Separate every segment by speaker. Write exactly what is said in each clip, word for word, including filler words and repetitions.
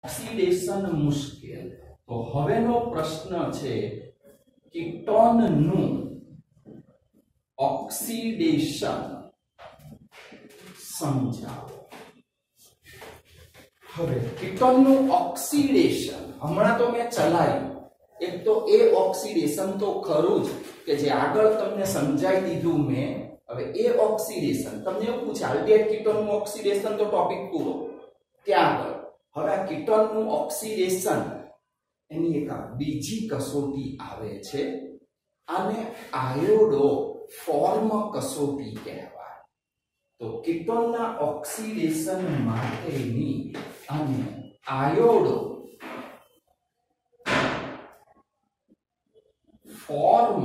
Speaker 1: Oxidation મુશ્કેલ. તો હવેનો પ્રશ્ન છે કીટોનનું ઓક્સિડેશન સમજાવો. હવે કીટોનનું ઓક્સિડેશન હમણાં તો મેં ચલાવ્યું. એક તો એ ઓક્સિડેશન તો ખરું જ કે જે આગળ તમને સમજાઈ દીધું મેં. હવે એ ઓક્સિડેશન તમને એવું પૂછે આલ્ડીહાઇડ કીટોનનું ઓક્સિડેશન તો ટોપિક પૂરો ત્યાં આગળ. હવે આ કીટોનનું ઓક્સિડેશન એની એક બીજી કસોટી આવે છે, આને આયોડો ફોર્મ કસોટી કહેવાય. તો કીટોનના ઓક્સિડેશન માટેની અને આયોડો ફોર્મ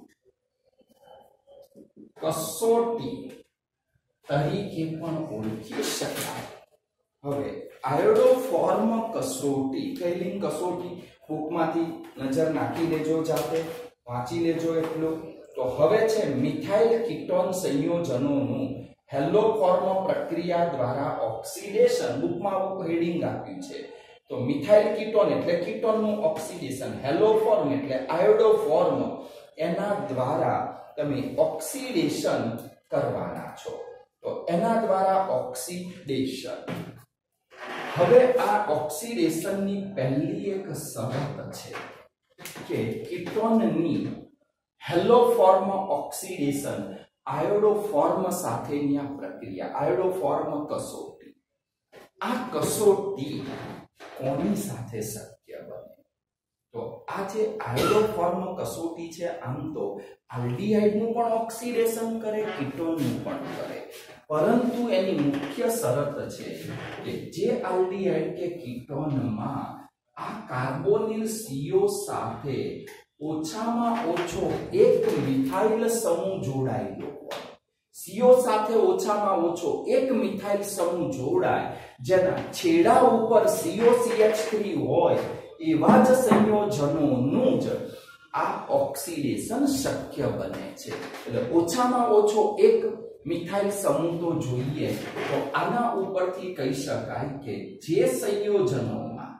Speaker 1: કસોટી તરીકે પણ ઓળખી શકાય. હવે આયોડો ફોર્મ કસોટી કઈ લિંક કસોટી બુકમાંથી નજર નાખી લેજો, જાતે વાંચી લેજો એટલું. તો હવે છે મિથાઇલ કીટોન સંયોજનોનું હેલો ફોર્મ પ્રક્રિયા દ્વારા ઓક્સિડેશન. બુકમાં હેડિંગ આપ્યું છે. તો મિથાઇલ કીટોન એટલે કીટોનનું ઓક્સિડેશન, હેલો ફોર્મ એટલે આયોડો ફોર્મ, એના દ્વારા તમે ઓક્સિડેશન કરવાના છો. તો એના દ્વારા ઓક્સિડેશન. હવે આ ઓક્સિડેશનની પહેલી એક શરત છે કે કીટોનની haloform oxidation iodoform સાથેની આ પ્રક્રિયા, આયોડો ફોર્મ કસોટી. આ કસોટી કોની સાથે શક્ય બને? તો આ જે આયોડો ફોર્મ કસોટી છે આમ તો આલ્ડીહાઇડનું પણ ઓક્સિડેશન કરે, કીટોનનું પણ કરે, પરંતુ એની મુખ્ય શરત છે કે જે આલ્ડીહાઇડ કે કીટોનમાં આ કાર્બોનિલ સીઓ સાથે ઓછામાં ઓછો એક મિથાઇલ સમૂહ જોડાયેલો હોય. સીઓ સાથે ઓછામાં ઓછો એક મિથાઇલ સમૂહ જોડાય, જેના છેડા ઉપર C O C H three હોય, એવા જ સંયોજનોનું જ આ ઓક્સિડેશન શક્ય બને છે. એટલે ઓછામાં ઓછો એક મિથાઇલ સમૂહ તો જોઈએ. તો આના ઉપરથી કહી શકાય કે જે સંયોજનોમાં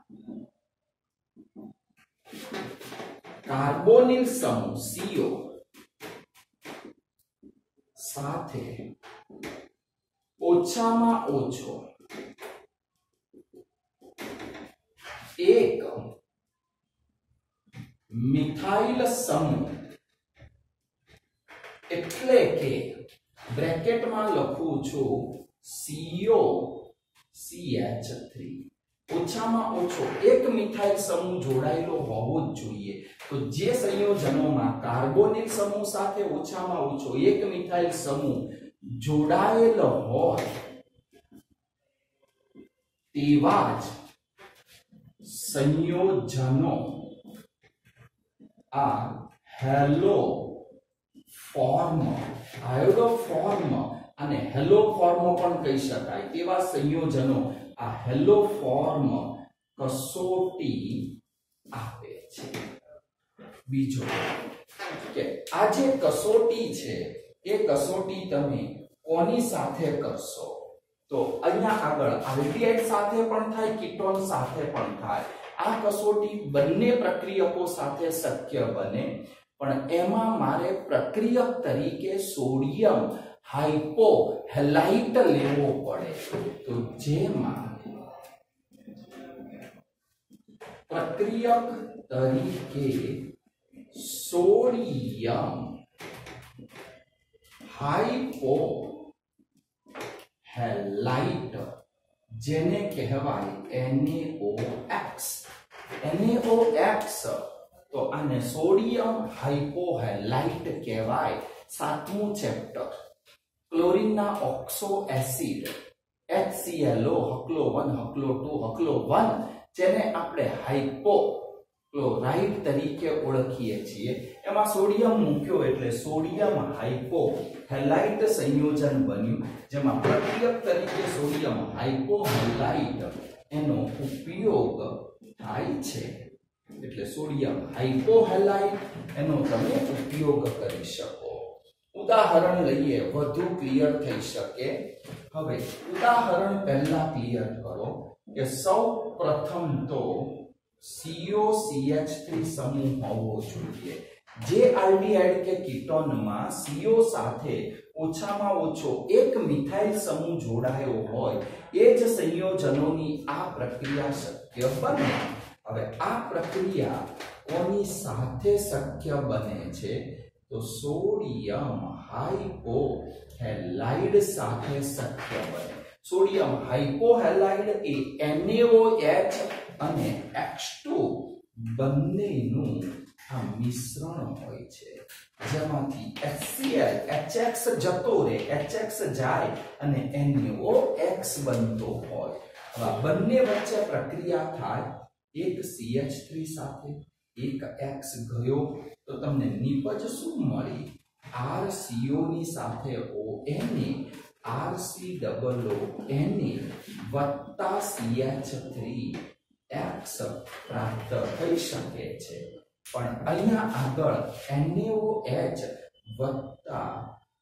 Speaker 1: કાર્બોનિલ સમૂહ સીઓ સાથે ઓછામાં ઓછો એક મિથાઇલ સમૂહ એટલે કે બ્રેકેટમાં લખું છું સીઓ સી એચ થ્રી, ઓછામાં ઓછો એક મિથાઇલ સમૂહ જોડાયેલો હોવો જ જોઈએ. તો જે સંયોજનોમાં કાર્બોનિલ સમૂહ સાથે ઓછામાં ઓછો એક મિથાઇલ સમૂહ જોડાયેલો હોય તેવા જ સંયોજનો આ હેલો ફોર્મ, આયોડો ફોર્મ અને હેલો ફોર્મ પણ કહી શકાય તેવા સંયોજનો આ હેલો ફોર્મ કસોટી આપે છે. બીજો કે આ જે કસોટી છે એ કસોટી તમે કોની સાથે કરશો? તો અહીંયા આગળ આલ્ડીહાઇડ સાથે પણ થાય, કીટોન સાથે પણ થાય. આ કસોટી બંને પ્રક્રિયકો સાથે શક્ય બને, પણ એમાં મારે પ્રક્રિયક તરીકે સોડિયમ હાઇપોહેલાઇટ લેવો પડે. તો જેમાં પ્રક્રિયક તરીકે સોડિયમ હાઇપોહેલાઇટ જેને કહેવાય N A O X. N A O X તો આને સોડિયમ હાઇપોહેલાઇટ કહેવાય. સાતમું ચેપ્ટર ક્લોરીનના oxo acid H C L O હકલો વન હકલો ટુ હકલો વન જેને આપણે હાઇપો ક્લોરાઇડ તરીકે ઓળખીએ છીએ, એમાં સોડિયમ મૂક્યો એટલે સોડિયમ હાઇપોહેલાઇટ સંયોજન બન્યું, જેમાં પ્રક્રિયક તરીકે સોડિયમ હાઇપોહેલાઇટ એનો ઉપયોગ થાય છે. એટલે સોડિયમ હાઇપોહેલાઇટ એનો તમે ઉપયોગ કરી શકો. ઉદાહરણ લઈએ વધુ ક્લિયર થઈ શકે. હવે ઉદાહરણ પહેલા ક્લિયર કરો. કે સૌ પ્રથમ તો C O C H three સમૂહ હોવો જોઈએ। જે આલ્ડીહાઇડ કે કીટોનમાં સી ઓ સાથે ઓછામાં ઓછો એક મિથાઇલ સમૂહ જોડાયો હોય એ જ સંયોજનોની આ પ્રક્રિયા શક્ય બને। હવે આ પ્રક્રિયા કોની સાથે શક્ય બને છે? તો સોડિયમ હાઇપોહેલાઇડ સાથે શક્ય બને। સોડિયમ હાઇપોહેલાઇડ એ એન એ ઓ એચ અને એચ ટુ બંનેનું આ મિશ્રણ હોય છે, જેમાંથી H C L H X જતો રહે, એચ એક્સ જાય અને એન એ ઓ એક્સ બનતો હોય। હવે બંને વચ્ચે પ્રક્રિયા થાય, એક સી એચ થ્રી સાથે એક એક્સ ગયો તો તમને નિપજ શું મળી? આર સી ઓ ની સાથે O N A, R C double O N A વત્તા સી એચ થ્રી એક્સ પ્રાપ્ત થઈ શકે છે। પણ અહીંયા આગળ એન એ ઓ એચ વત્તા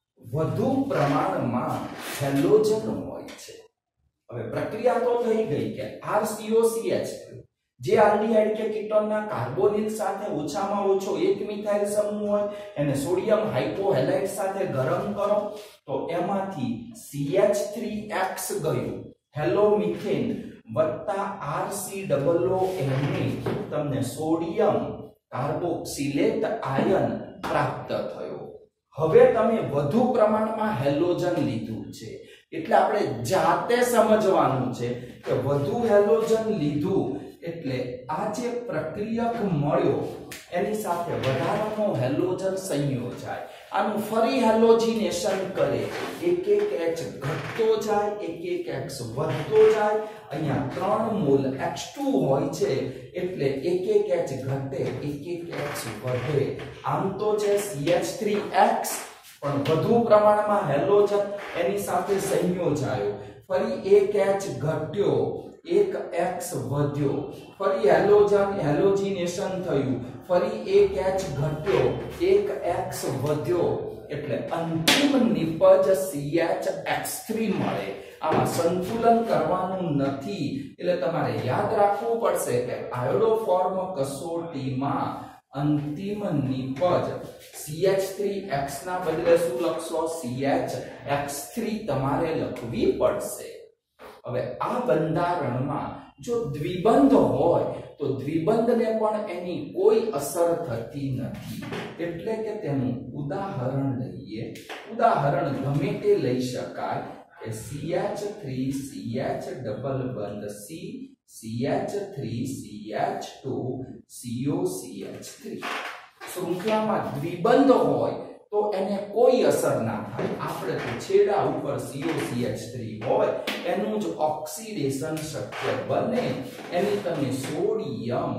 Speaker 1: વધુ પ્રમાણમાં હેલોજન હોય છે। હવે પ્રક્રિયા તો થઈ ગઈ કે R C O C H three જે આલ્ડીહાઇડ કે કીટોનના કાર્બોનિલ સાથે ઓછામાં ઓછો એક મિથાઇલ સમૂહ હોય એને સોડિયમ હાઇપોહેલાઇડ સાથે ગરમ કરો તો એમાંથી સી એચ થ્રી એક્સ ગયું, હેલોમિથેન વત્તા R C double O N A તમને સોડિયમ કાર્બોક્સિલેટ આયન પ્રાપ્ત થયો। હવે તમે વધુ પ્રમાણમાં હેલોજન લીધું છે એટલે આપણે જાતે સમજવાનું છે કે વધુ હેલોજન લીધું એટલે આ જે પ્રક્રિયક મળ્યો એની સાથે વધારાનો હેલોજન સંયોજાય, આનું ફરી હેલોજિનેશન કરે, એક એક એચ ઘટતો જાય, એક એક એક્સ વધતો જાય। અહીંયા ત્રણ મોલ એચ ટુ હોય છે એટલે એક એક એચ ઘટે, એક એક એક્સ વધે। આમ તો છે સી એચ થ્રી એક્સ પણ વધુ પ્રમાણમાં હેલોજન એની સાથે સંયોજાયો, ફરી એક એચ ઘટ્યો, એક એક્સ વધ્યો, ફરી હેલોજન હેલોજિનેશન થયું, ફરી એક એચ ઘટ્યો, એક એક્સ વધ્યો એટલે અંતિમ નિપજ સી એચ એક્સ થ્રી મળે। આમાં સંતુલન કરવાનું નથી એટલે તમારે યાદ રાખવું પડશે કે આયોડોફોર્મ કસોટીમાં અંતિમ નિપજ સી એચ થ્રી એક્સ ના બદલે શું લખશો? સી એચ એક્સ થ્રી તમારે લખવી પડશે। હવે આ બંધારણમાં જો દ્વિબંધ હોય તો દ્વિબંધને પણ એની કોઈ અસર થતી નથી, એટલે કે તેનું ઉદાહરણ લઈએ। ઉદાહરણ ગમે તે લઈ શકાય કે C H three C H double બંધ C, C H three C H two C O C H three. શૃંખલામાં દ્વિબંધ હોય તો એને કોઈ અસર ના થાય, આપણે તો છેડા ઉપર C O C H three હોય એનું જ ઓક્સિડેશન શક્ય બને। એની તમે સોડિયમ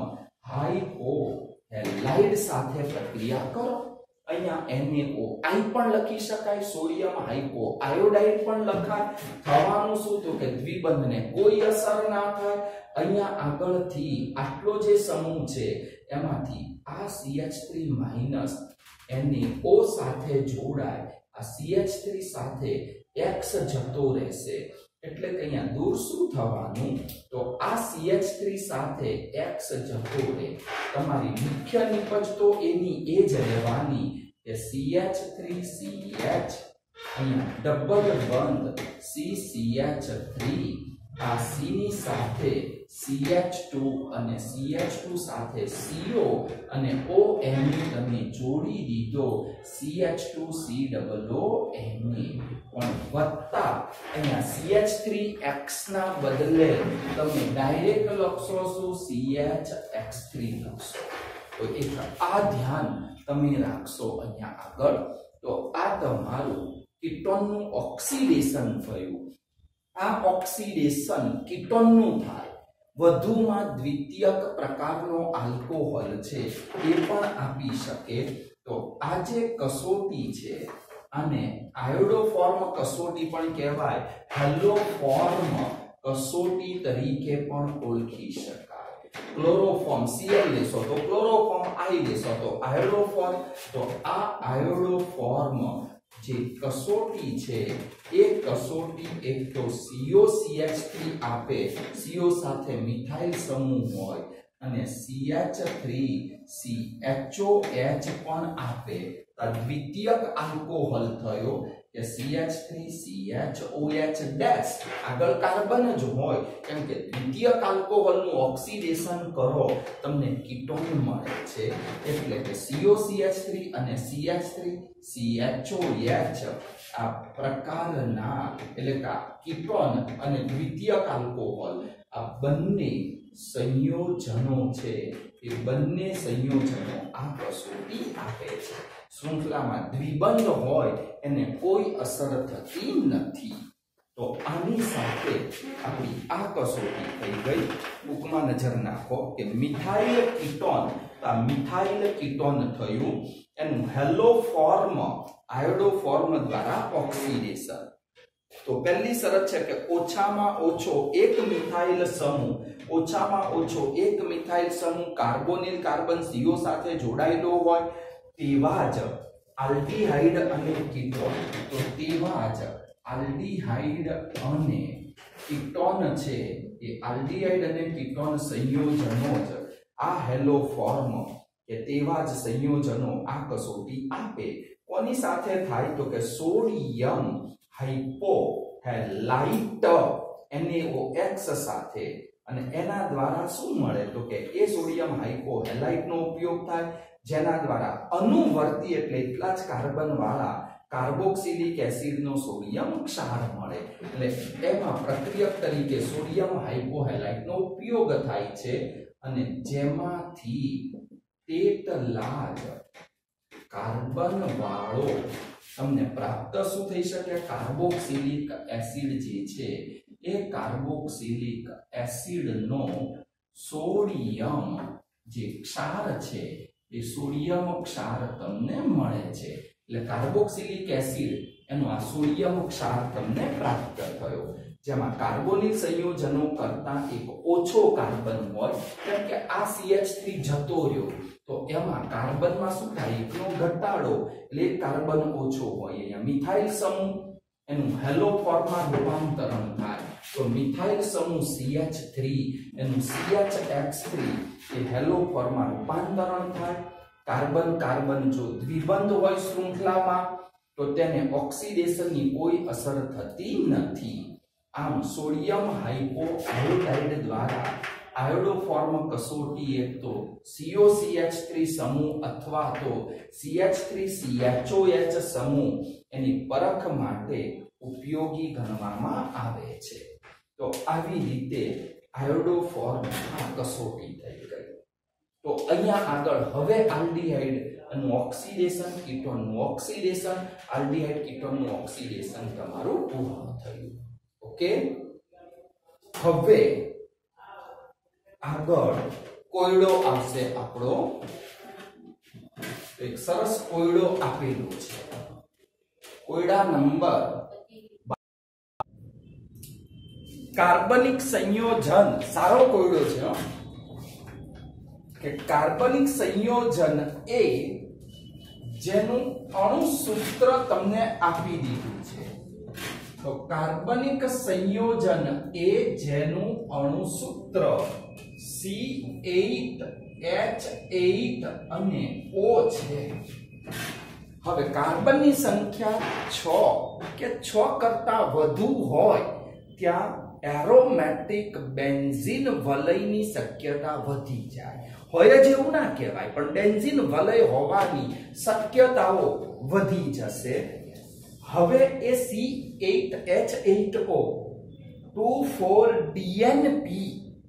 Speaker 1: હાઇપોહેલાઇડ સાથે પ્રક્રિયા કરો, અહીંયા એન એ ઓ આઈ પણ લખી શકાય, સોડિયમ હાઇપો આયોડાઇડ પણ લખાય। થવાનું શું તો કે દ્વિબંધને કોઈ અસર ના થાય। અહીંયા આગળથી આટલો જે સમૂહ છે એમાંથી આ C H three minus N A O સાથે જોડાય, આ સી એચ થ્રી સાથે એક્સ જતો રહેશે એટલે કે અહીંયા દૂર શું થવાનું તો આ સી એચ થ્રી સાથે એક્સ જતો રહે, તમારી મુખ્ય નિપજ તો એની એ જ રહેવાની કે C H three C H અહીંયા ડબલ બંધ સી સી એચ થ્રી, આ સી ની સાથે સી એચ ટુ અને સી એચ ટુ સાથે સી ઓ અને ઓ એન તમે જોડી દીધો C H two C double O N પણ વત્તા અહીંયા સી એચ થ્રી એક્સ ના બદલે તમે ડાયરેક્ટ લખશો શું? સી એચ એક્સ થ્રી લખશો। તો એક આ ધ્યાન તમે રાખશો અહીંયા આગળ। તો આ તમારું કીટોનનું ઓક્સિડેશન થયું। આ ઓક્સિડેશન કીટોનનું થાય, વધુમાં દ્વિતીયક પ્રકારનો આલ્કોહોલ છે એ પણ આપી શકે। તો આ જે કસોટી છે આને આયોડોફોર્મ કસોટી પણ કહેવાય, હેલોફોર્મ કસોટી તરીકે પણ ઓળખી શકાય। ક્લોરોફોર્મ સીએલ લેશો તો ક્લોરોફોર્મ આઈ લેશો તો આયોડોફોર્મ, તો આ આયોડોફોર્મ જે કસોટી છે એ કસોટી એક તો C O C H three આપે, સીઓ સાથે મિથાઇલ સમૂહ હોય, અને C H three C H O H પણ આપે, તો દ્વિતીયક આલ્કોહોલ થયો કે C H three C H O H dash આગળ કાર્બન જ હોય, કેમ કે દ્વિતીયક આલ્કોહોલનું ઓક્સિડેશન કરો તમને કીટોન મળે છે, એટલે કે C O C H three અને C H three C H O H આ પ્રકારના એટલે કે કીટોન અને દ્વિતીયક આલ્કોહોલ આ બંને સંયોજનો છે, એ બંને સંયોજનો આ કસોટી આપે છે। શૃંખલામાં દ્વિબંધ હોય એને કોઈ અસર થતી નથી। તો આની સાથે આપણી આ કસોટી થઈ ગઈ। બુકમાં નજર નાખો કે મિથાઇલ કીટોન, તો આ મિથાઇલ કીટોન થયું, એનું હેલો ફોર્મ આયોડો ફોર્મ દ્વારા ઓક્સિડેશન। તો પહેલી શરત છે કે ઓછામાં ઓછો એક મિથાઇલ સમૂહ, ઓછામાં ઓછો એક મિથાઇલ સમૂહ કાર્બોનિલ કાર્બન સીઓ સાથે જોડાયેલો હોય, તેવા જ આલ્ડીહાઇડ અને કીટોન, તો તેવા જ આલ્ડીહાઇડ અને કીટોન છે એ આલ્ડીહાઇડ અને કીટોન સંયોજનો જ આ હેલો ફોર્મ કે તેવા જ સંયોજનો આ કસોટી આપે। કોની સાથે થાય તો કે sodium hypohalite N A O X સાથે, અને એના દ્વારા શું મળે તો કે એ સોડિયમ હાઇપોહેલાઇટ નો ઉપયોગ થાય, જેના દ્વારા અનુવર્તી એટલે એટલા જ કાર્બન વાળા કાર્બોક્સિલિક એસિડ નો સોડિયમ ક્ષાર મળે, એટલે એમાં પ્રક્રિયક તરીકે સોડિયમ હાઇપોહેલાઇટ નો ઉપયોગ થાય છે, અને જેમાંથી તેટલા જ કાર્બન વાળો તમને પ્રાપ્ત શું થઈ શકે, કાર્બોક્સિલિક એસિડ જે છે એ કાર્બોક્સિલિક એસિડ નો સોડિયમ જે ક્ષાર છે એ સોડિયમ ક્ષાર તમને મળે છે, એટલે કાર્બોક્સિલિક એસિડ એનો આ સોડિયમ ક્ષાર તમને પ્રાપ્ત થયો, જેમાં કાર્બોનિલ સંયોજનો કરતા એક ઓછો કાર્બન હોય, કેમ કે આ સી એચ થ્રી જતો રહ્યો તો એમાં કાર્બનમાં શું થાય, એકનો ઘટાડો એટલે કાર્બન ઓછો હોય। અહીંયા મિથાઇલ સમૂહ એનું હેલો ફોર્મમાં રૂપાંતરણ થાય, તો મિથાઇલ સમૂહ સી એચ થ્રી એનું સી એચ એક્સ થ્રી એ હેલો ફોર્મમાં રૂપાંતરણ થાય। કાર્બન કાર્બન જો દ્વિબંધ હોય શૃંખલામાં તો તેને ઓક્સિડેશનની કોઈ અસર થતી નથી। આમ સોડિયમ હાઇપોઆયોડાઇડ દ્વારા આયોડો ફોર્મ કસોટી એક તો C O C H three સમૂહ અથવા તો C H three C H O H સમૂહ એની પરખ માટે ઉપયોગી ગણવામાં આવે છે। તો આવી રીતે આયોડો ફોર્મ આ કસોટી થઈ ગઈ। તો અહીંયા આગળ હવે આલ્ડીહાઇડ નું ઓક્સિડેશન, કીટોનનું ઓક્સિડેશન, આલ્ડીહાઇડ કીટોનનું ઓક્સિડેશન તમારું પૂર્ણ થયું। ઓકે, હવે આગળ કોયડો આવશે આપણો। એક સરસ કોયડો આપેલો છે, કોયડા નંબર કાર્બનિક સંયોજન, સારો કોયડો છે કે કાર્બનિક સંયોજન એ જેનું અણુસૂત્ર તમને આપી દીધું છે, તો કાર્બનિક સંયોજન એ જેનું અણુસૂત્ર સી એટ એચ એટ અને O છે। હવે કાર્બનની સંખ્યા છ કે છ કરતા વધુ હોય ત્યાં એરોમેટિક બેન્ઝીન વલયની શક્યતા વધી જાય, હોય જ એવું ના કહેવાય પણ બેન્ઝીન વલય હોવાની શક્યતાઓ વધી જશે। હવે એ C eight H eight O two four D N P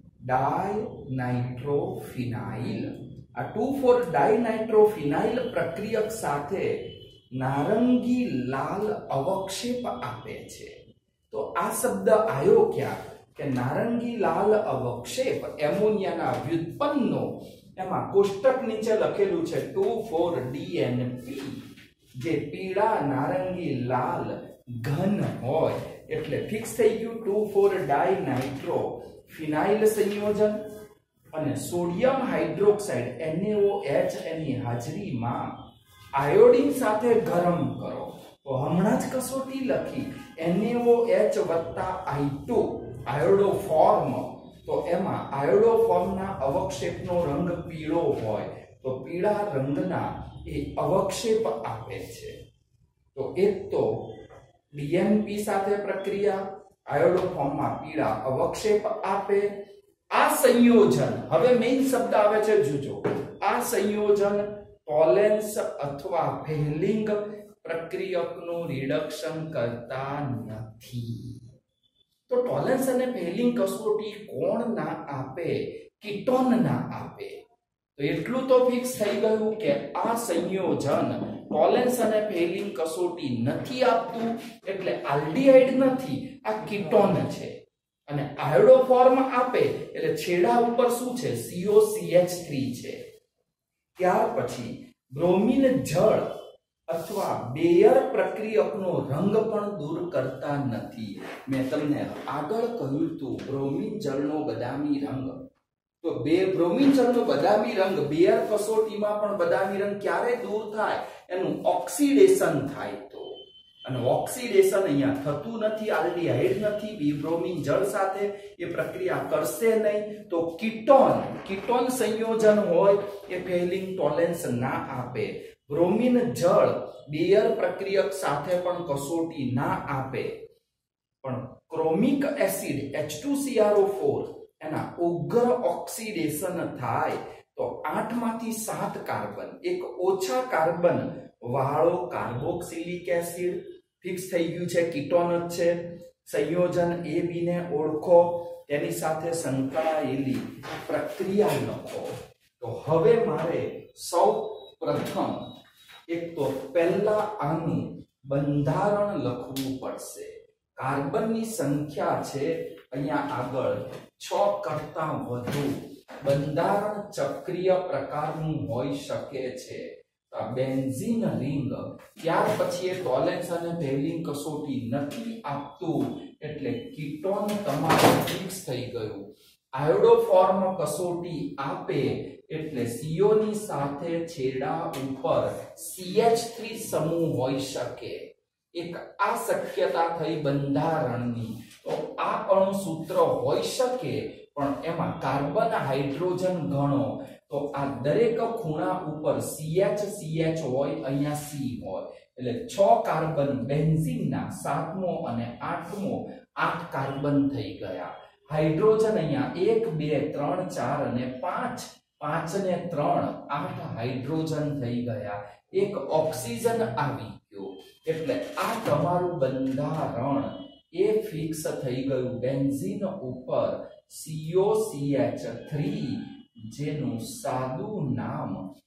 Speaker 1: dinitrophenyl, આ ટુ ફોર ડાયનાઇટ્રોફિનાઇલ પ્રક્રિયક સાથે નારંગી લાલ અવક્ષેપ આપે છે। તો આ શબ્દ આવ્યો ક્યાં કે નારંગી લાલ અવક્ષેપ એમોનિયાના વ્યુત્પન્નો, એમાં કોષ્ટક નીચે લખેલું છે two four D N P, જે પીળા નારંગી લાલ ઘન હોય એટલે ફિક્સ થઈ ગયું ટુ ફોર ડાયનાઇટ્રો ફિનાઇલ સંયોજન, અને sodium hydroxide N A O H એની હાજરીમાં આયોડિન સાથે ગરમ કરો તો હમણાં જ કસોટી લખી NaOH વત્તા I ટુ આયોડોફોર્મ, તો એમાં આયોડોફોર્મના અવક્ષેપનો રંગ પીળો હોય તો પીળા રંગના એ અવક્ષેપ આપે છે. તો એક તો ડીએનપી સાથે પ્રક્રિયા આયોડોફોર્મમાં પીળા અવક્ષેપ આપે. આ સંયોજન, હવે મેઇન શબ્દ આવે છે જોજો, આ સંયોજન ટોલેન્સ અથવા ફેલિંગ પ્રક્રિયકનું રિડક્શન કરતા નથી. તો ટોલેન્સ અને ફેલિંગ કસોટી કોણ ના આપે? કીટોન ના આપે. તો એટલું તો ફિક્સ થઈ ગયું કે આ સંયોજન ટોલેન્સ અને ફેલિંગ કસોટી નથી આપતું, એટલે આલ્ડીહાઇડ નથી, આ કીટોન છે. અને આયોડોફોર્મ આપે એટલે છેડા ઉપર શું છે? C O C H three છે. ત્યાર પછી બ્રોમિન જળ અથવા બેયર પ્રક્રિયકનો રંગ પણ દૂર કરતા નથી. મેં તમને આગળ કહ્યું હતું બ્રોમિન જળનો બદામી રંગ, તો બે બ્રોમિન જળનો બદામી રંગ બેયર કસોટીમાં પણ બદામી રંગ ક્યારે દૂર થાય? એનું ઓક્સિડેશન થાય તો. અને ઓક્સિડેશન અહીંયા થતું નથી, આલ્ડીહાઇડ નથી, બી બ્રોમિન જળ સાથે એ પ્રક્રિયા કરશે નહીં. તો કીટોન કીટોન સંયોજન હોય એ ફેલિંગ ટોલેન્સ ના આપે. બ્રોમિન જળ બેયર પ્રક્રિયક સાથે પણ કસોટી ના આપે. પણ chromic acid H two C R O four એના ઉગ્ર ઓક્સિડેશન થાય તો આઠ માંથી સાત કાર્બન, એક ઓછા કાર્બન વાળો કાર્બોક્સિલિક એસિડ ફિક્સ થઈ ગયું છે, કીટોન જ છે. સંયોજન એ બી ને ઓળખો, તેની સાથે સંકળાયેલી પ્રક્રિયા લખો. તો હવે મારે સૌ પ્રથમ એક તો પહેલા આનું બંધારણ લખવું પડશે. કાર્બનની સંખ્યા છે અહીંયા આગળ છ કરતા વધુ. બંધારણ ચક્રીય પ્રકારનું હોઈ શકે છે. બેન્ઝીન રિંગ, ત્યાર પછી એ ટોલેન્સ અને ફેલિંગ કસોટી નથી આપતું, એટલે કીટોન તમારું ફિક્સ થઈ ગયું. આયોડોફોર્મ કસોટી આપે એટલે સીઓ ની સાથે છેડા ઉપર સી એચ થ્રી સમૂહ હોઈ શકે. એક આ શક્યતા થઈ બંધારણની. તો આ અણુસૂત્ર હોઈ શકે, પણ એમાં કાર્બન હાઇડ્રોજન ગણો તો આ દરેક ખૂણા ઉપર સી એચ સી એચ હોય, અહીંયા સી હોય, એટલે છ કાર્બન બેન્ઝીનના સાતમો અને આઠમો આઠ કાર્બન થઈ ગયા. હાઇડ્રોજન અહીંયા એક બે ત્રણ ચાર અને પાંચ, પાંચ ને ત્રણ આઠ હાઇડ્રોજન થઈ ગયા. એક ઓક્સિજન આવી ગયો, એટલે આ તમારું બંધારણ એ ફિક્સ થઈ ગયું. બેન્ઝીન ઉપર C O C H three, જેનું સાદું નામ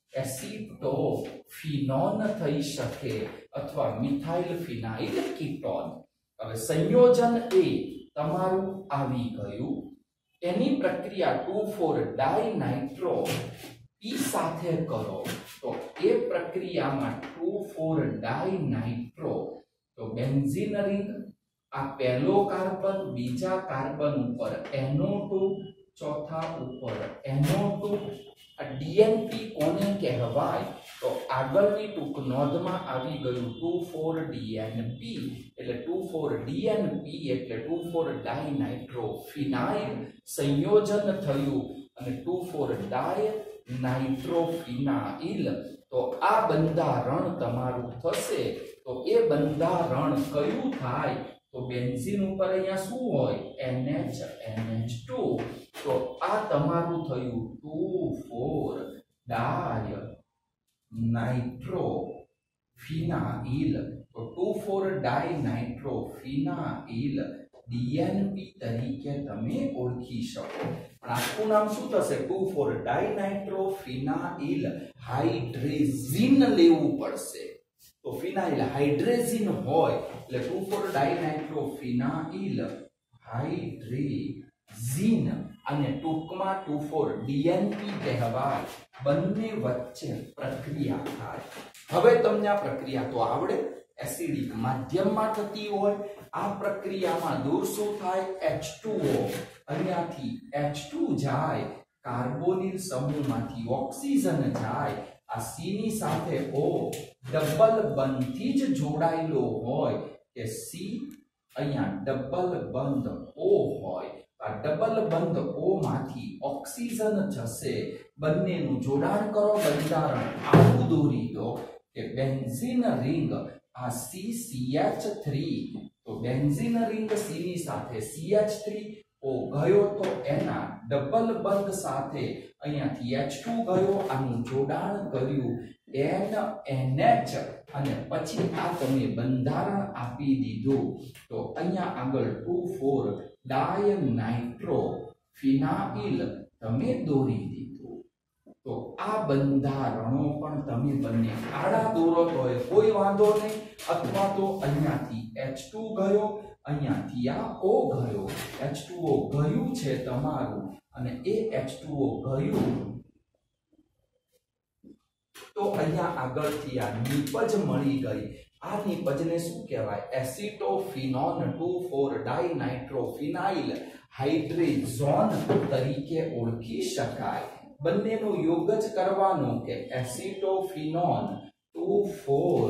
Speaker 1: એસિટોફિનોન થઈ શકે અથવા મિથાઇલ ફિનાઇલ કીટોન. હવે સંયોજન એ તમારું આવી ગયું. એની પ્રક્રિયા ટુ ફોર ડાયનાઇટ્રો પી સાથે કરો તો એ પ્રક્રિયામાં ટુ ફોર ડાયનાઇટ્રો, તો બેન્ઝીન રિંગ, આ પહેલો કાર્બન, બીજા કાર્બન ઉપર એન ઓ ટુ, ચોથા ઉપર એન ઓ ટુ. આ ડીએનપી કોને કહેવાય? તો આગળની ટૂંક નોંધમાં આવી ગયું ટુ ફોર ડીએનપી, એટલે ટુ ફોર ડીએનપી એટલે ટુ ફોર ડાયનાઇટ્રો ફિનાઇલ સંયોજન થયું અને ટુ ફોર ડાય નાઇટ્રોફિનાઇલ. તો આ બંધારણ તમારું થશે. તો એ બંધારણ કયું થાય? તો બેન્ઝીન ઉપર અહીંયા શું હોય? N H N H two. તો આ તમારું થયું ટુ ફોર ડાય નાઇટ્રોફિનાઇલ. તો two four dinitrophenyl DNP તરીકે તમે ઓળખી શકો. પણ આખું નામ શું થશે? ટુ ફોર ડાય નાઇટ્રોફિનાઇલ હાઇડ્રેઝિન લેવું પડશે. તો ફિનાઇલ હાઇડ્રેઝિન હોય એટલે ટુ ફોર ડાયનાઇટ્રોફિનાઇલ હાઇડ્રેઝિન, અને ટૂંકમાં ટુ ફોર ડીએનપી કહેવાય. બંને વચ્ચે પ્રક્રિયા થાય. હવે તમને આ પ્રક્રિયા તો આવડે, એસિડિક માધ્યમમાં થતી હોય. આ પ્રક્રિયામાં દૂર શું થાય? એચ ટુ ઓ, અહીંયાથી એચ ટુ જાય, કાર્બોનિલ સમૂહમાંથી ઓક્સિજન જાય, આ C ની સાથે O ડબલ બંધથી જ જોડાયેલો હોય કે C અહીંયા ડબલ બંધ O હોય, આ ડબલ બંધ O માંથી ઓક્સિજન જશે, બંનેનું જોડાણ કરો, બંધારણ આવું દોરી દો કે બેન્ઝીન રિંગ આ C C H થ્રી, તો બેન્ઝીન રિંગ C ની સાથે C H થ્રી O ગયો તો એના ડબલ બંધ સાથે અહીંયાથી H ટુ ગયો, આનું જોડાણ કર્યું N N H અને પછી આ તમે બંધારણ આપી દીધું, તો અહીંયા આગળ ટુ ફોર ડાયનાઇટ્રો ફિનાઇલ તમે દોરી દીધું. તો આ બંધારણો પણ તમે બંને આડા દોરો તો કોઈ વાંધો નહીં, અથવા તો અહીંયાથી H ટુ ગયો, અહીંયાથી આ O ગયો, H ટુ O ગયું છે તમારું અને એ H ટુ O ગયું, તો અહીંયા આગળથી આ નિપજ મળી ગઈ. આ નિપજને શું કહેવાય? એસિટોફિનોન ટુ ફોર ડાયનાઇટ્રોફિનાઇલ હાઇડ્રેઝોન તરીકે ઓળખી શકાય. બંનેનો યોગ જ કરવાનો કે એસિટોફિનોન ટુ ફોર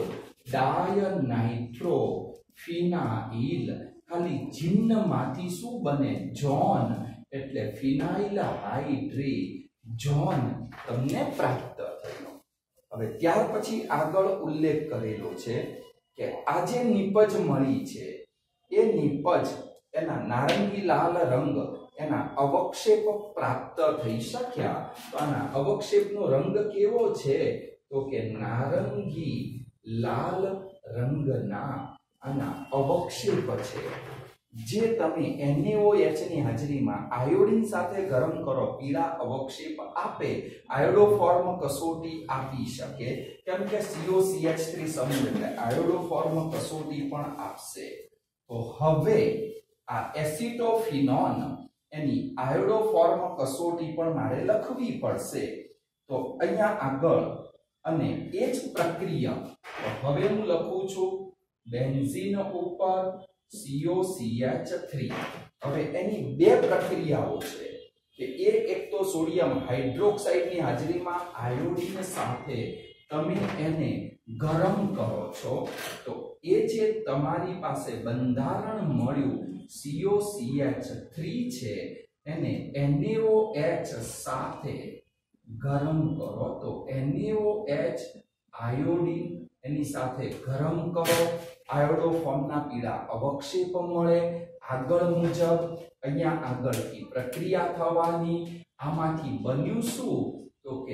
Speaker 1: ડાયનાઇટ્રોફિનાઇલ, ખાલી જિન્નમાંથી શું બને? જોન, એટલે ફિનાઇલ હાઇડ્રેઝોન તમને પ્રાપ્ત થયો. હવે ત્યાર પછી આગળ ઉલ્લેખ કરેલો છે કે આ જે નિપજ મળી છે એ નિપજ એના નારંગી લાલ રંગ એના અવક્ષેપ પ્રાપ્ત થઈ શક્યા. તો આના અવક્ષેપનો રંગ કેવો છે? તો કે નારંગી લાલ રંગના આના અવક્ષેપ છે, જે તમે NaOH ની હાજરીમાં આયોડિન સાથે ગરમ કરો, પીળા અવક્ષેપ આપે. આયોડોફોર્મ કસોટી આપી શકે, કેમ કે C O C H three સમૂહ એટલે આયોડોફોર્મ કસોટી પણ આપશે. તો હવે આ એસિટોફિનોન એની આયોડોફોર્મ કસોટી પણ મારે લખવી પડશે. તો અહીંયા આગળ અને એ જ પ્રક્રિયા, તો હવે હું લખું છું બેન્ઝીન ઉપર C O C H three. હવે એની બે પ્રક્રિયાઓ છે કે એ એક તો સોડિયમ હાઇડ્રોક્સાઇડ ની હાજરીમાં આયોડિન સાથે તમે એને ગરમ કરો છો, તો એ જે તમારી પાસે બંધારણ મળ્યું C O C H three છે એને NaOH સાથે ગરમ કરો, તો NaOH આયોડિન એની સાથે ગરમ કરો, આયોડોફોર્મના પીળા અવક્ષેપ મળે. આગળ મુજબ અહીંયા આગળથી પ્રક્રિયા થવાની, આમાંથી બન્યું શું? તો કે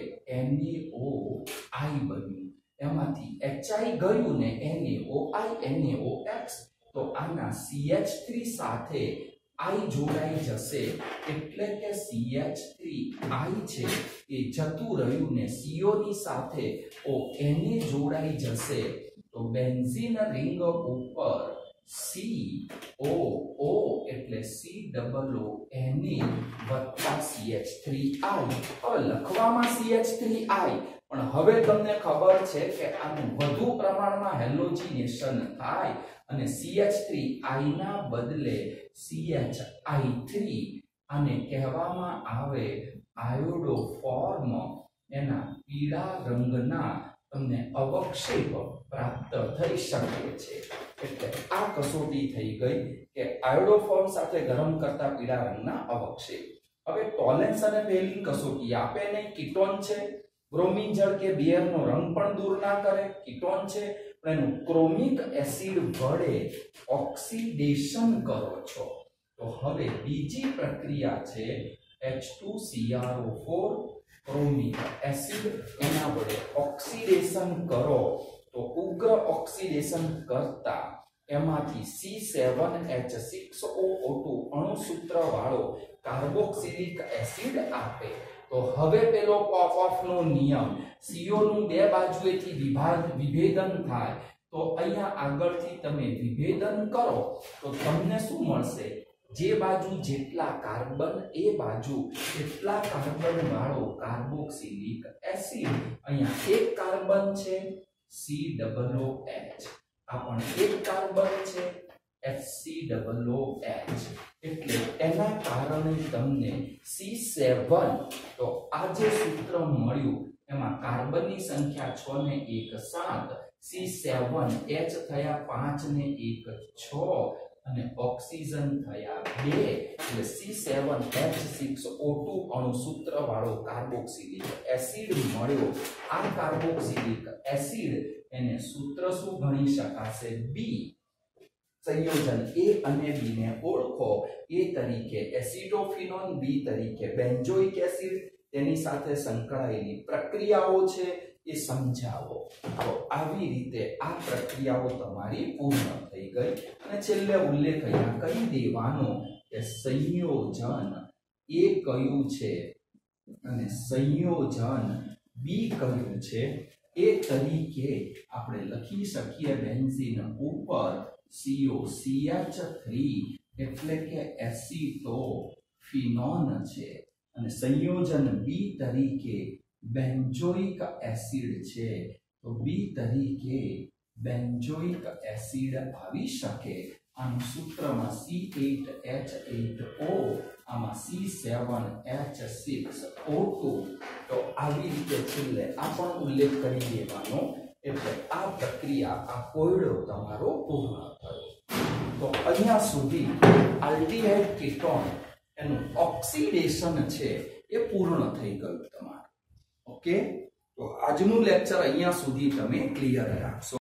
Speaker 1: NaOI બન્યું, એમાંથી Hi ગયું ને NaOI NaOX, તો આના C H થ્રી સાથે I જોડાઈ જશે, એટલે કે C H થ્રી I છે એ જતું રહ્યું ને C O ની સાથે O Na જોડાઈ જશે. તો બેન્ઝીન રિંગ ઉપર C O O એટલે C O O Na વત્તા C H થ્રી I. હવે લખવામાં C H થ્રી I, પણ હવે તમને ખબર છે કે આનું વધુ પ્રમાણમાં હેલોજિનેશન થાય અને C H થ્રી I ના બદલે C H I થ્રી, આને કહેવામાં આવે આયોડોફોર્મ. એના પીળા રંગના તમને અવક્ષેપ પ્રાપ્ત થઈ શકે છે. એટલે આ કસોટી થઈ ગઈ કે આયોડોફોર્મ સાથે ગરમ કરતા પીળા રંગના અવક્ષેપ. હવે ટોલેન્સ અને ફેલિંગ કસોટી આપે નહીં. કીટોન છે, બ્રોમિન જળ કે બેરનો રંગ પણ દૂર ના કરે, કીટોન છે, પણ એનું ક્રોમિક એસિડ વડે ઓક્સિડેશન કરો છો. તો હવે બીજી પ્રક્રિયા છે H two C R O four chromic acid, એના વડે ઓક્સિડેશન કરો. તો ઉગ્ર ઓક્સિડેશન કરતા એમાંથી C seven H six O O two અણુસૂત્ર વાળો કાર્બોક્સિલિક એસિડ આપે. તો હવે પેલો પોપ-ઓફ નો નિયમ, C O નું બે બાજુએથી વિભાગ વિભેદન થાય, તો અહીંયા આગળથી તમે વિભેદન કરો તો તમને શું મળશે? જે બાજુ જેટલા કાર્બન એ બાજુ એટલા કાર્બન વાળો કાર્બોક્સિલિક એસિડ. અહીંયા એક કાર્બન છે C O O H, આ પણ એક કાર્બન છે H C O O H. એટલે એના કારણે તમને સી સેવન તો આ જે સૂત્ર મળ્યું એમાં કાર્બનની સંખ્યા છ ને એક સાત, સી સેવન એચ થયા પાંચ ને એક છ અને ઓક્સિજન થયા બે, એટલે C seven H six O two અણુ સૂત્ર વાળો કાર્બોક્સિલિક એસિડ મળ્યો। આ કાર્બોક્સિલિક એસિડ એને સૂત્ર શું ગણી શકાશે? બી। સંયોજન એ અને બી ને ઓળખો। એ તરીકે એસિડોફિનોન, બી તરીકે બેન્ઝોઇક એસિડ, તેની સાથે સંકળાયેલી પ્રક્રિયાઓ છે એ સમજાવો। તો આવી રીતે આ પ્રક્રિયાઓ તમારી પૂર્ણ થઈ ગઈ અને છેલ્લે ઉલ્લેખ અહીંયા કરી દેવાનો કે સંયોજન એ કયું છે અને સંયોજન બી કયું છે એ તરીકે આપણે લખી શકીએ બેન્ઝીન ઉપર C O C H three એટલે કે એસિટોફિનોન છે અને સંયોજન બી તરીકે બેન્ઝોઇક એસિડ છે। તો બી તરીકે બેન્ઝોઇક એસિડ આવી શકે। આનું સૂત્રમાં C eight H eight O, આમાં C seven H six O two. તો આવી રીતે છેલ્લે આ પણ ઉલ્લેખ કરી દેવાનો એટલે આ પ્રક્રિયા આ કોયડો તમારો પૂર્ણ થયો। તો અહીંયા સુધી આલ્ડીહાઇડ કીટોન એનું ઓક્સિડેશન છે એ પૂર્ણ થઈ ગયું તમારું। ઓકે, તો આજનું લેક્ચર અહીંયા સુધી તમે ક્લિયર રાખશો।